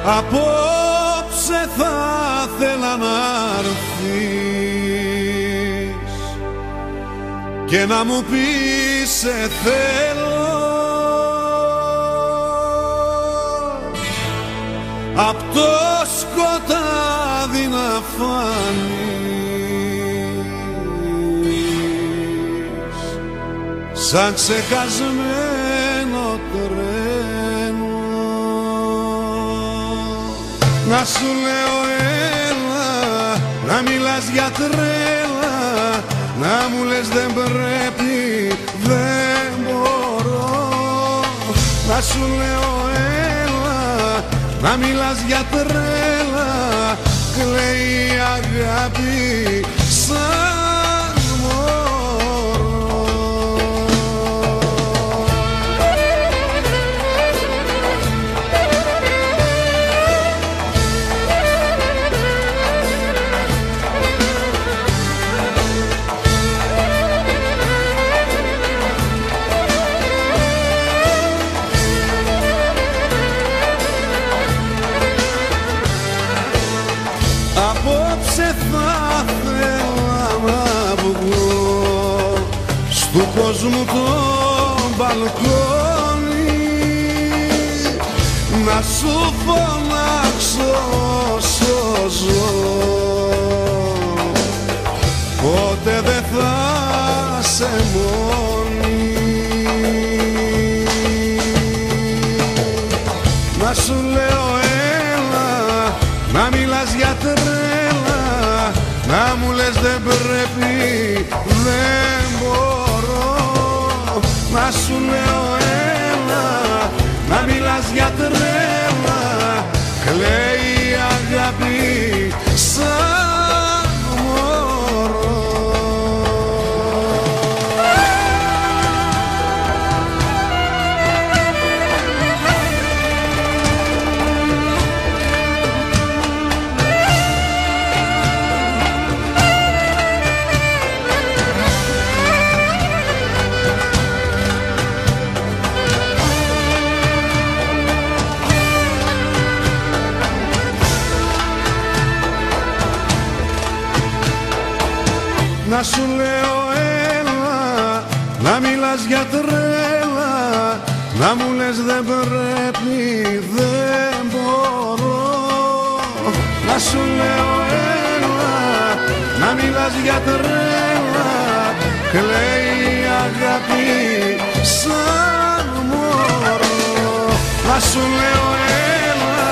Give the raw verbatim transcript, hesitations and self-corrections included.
Απόψε θα θέλα να έρθεις και να μου πεις σε θέλω, απ' το σκοτάδι να φανείς σαν ξεχασμένο τρένο. Να σου λέω έλα, να μιλάς για τρέλα, να μου λες δεν πρέπει, δεν μπορώ. Να σου λέω έλα, να μιλάς για τρέλα, κλαίει η αγάπη σαν μωρό. Απόψε θα θέλα να βγω στου κόσμου το μπαλκόνι, να σου φωνάξω όσο ζω, ποτέ δεν θα σε μόνη. Να σου λέω έλα, να μιλάς για τρέλα, να μου λες δεν πρέπει, δεν μπορώ. Να σου λέω έλα, να μιλάς για τρέλα, κλαίει η αγάπη σαν μωρό. Να σου λέω έλα, να μιλάς για τρέλα, να μου λες δεν πρέπει, δεν μπορώ. Να σου λέω έλα, να μιλάς για τρέλα, κλαίει η αγάπη σαν μωρό. Να σου λέω έλα,